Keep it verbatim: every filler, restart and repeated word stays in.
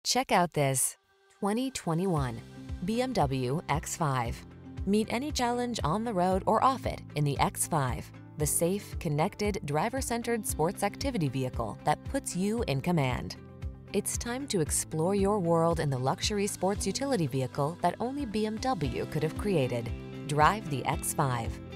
Check out this twenty twenty-one B M W X five. Meet any challenge on the road or off it in the X five, the safe, connected, driver-centered sports activity vehicle that puts you in command. It's time to explore your world in the luxury sports utility vehicle that only B M W could have created. Drive the X five.